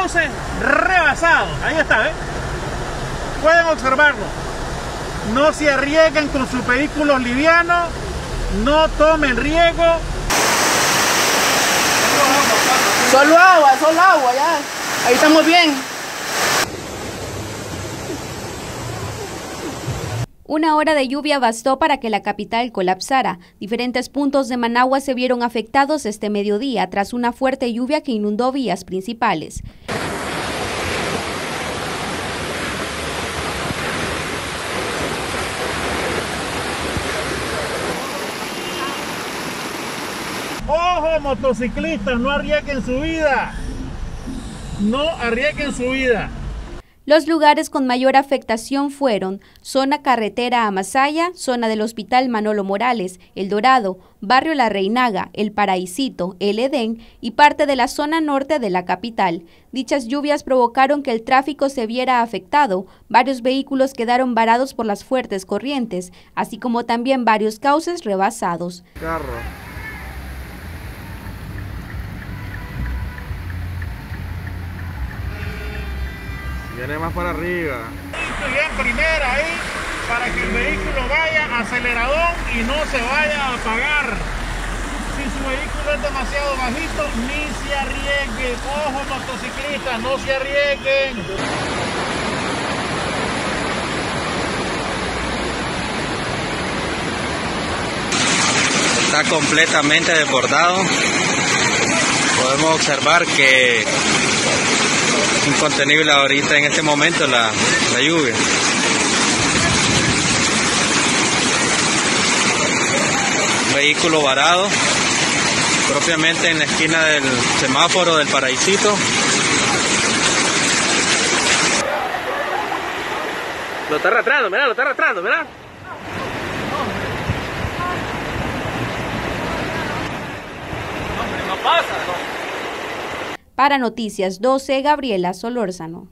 cauces rebasados. Ahí está, pueden observarlo. No se arriesguen con sus vehículos livianos, no tomen riesgo. Solo agua, ya. Ahí estamos bien. Una hora de lluvia bastó para que la capital colapsara. Diferentes puntos de Managua se vieron afectados este mediodía tras una fuerte lluvia que inundó vías principales. ¡Ojo, motociclistas! No arriesguen su vida. No arriesguen su vida. Los lugares con mayor afectación fueron zona carretera a Masaya, zona del Hospital Manolo Morales, El Dorado, barrio La Reinaga, El Paraísito, El Edén y parte de la zona norte de la capital. Dichas lluvias provocaron que el tráfico se viera afectado, varios vehículos quedaron varados por las fuertes corrientes, así como también varios cauces rebasados. Viene más para arriba. Y en primera ahí, para que el vehículo vaya aceleradón y no se vaya a apagar. Si su vehículo es demasiado bajito, ni se arriesgue. Ojo, motociclistas, no se arriesguen. Está completamente desbordado. Podemos observar que es incontenible ahorita en este momento la lluvia. Un vehículo varado propiamente en la esquina del semáforo del Paraísito. Lo está arrastrando, mirá. Para Noticias 12, Gabriela Solórzano.